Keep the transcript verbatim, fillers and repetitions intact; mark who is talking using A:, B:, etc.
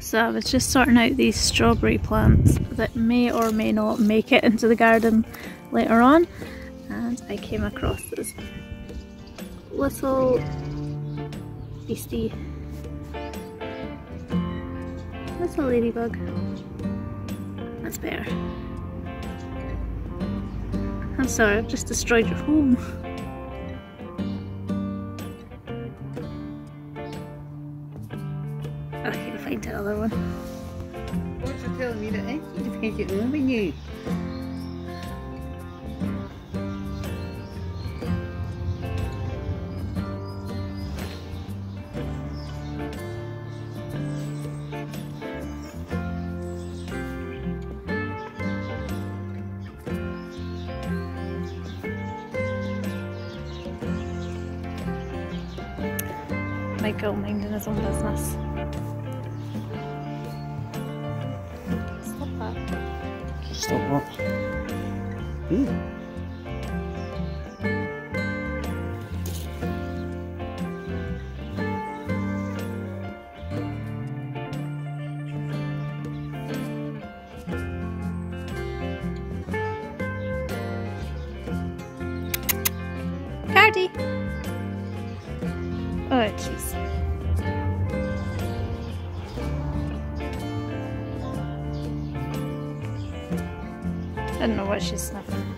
A: So I was just sorting out these strawberry plants that may or may not make it into the garden later on, and I came across this little beastie, little ladybug. That's better. I'm sorry, I've just destroyed your home. Okay, I'll find another one.
B: What's it telling me that I need to take it over you?
A: Michael minding his own business. Stop that.
B: Stop what? Ooh.
A: Cardi! Oh jeez. I don't know what she's snuffing.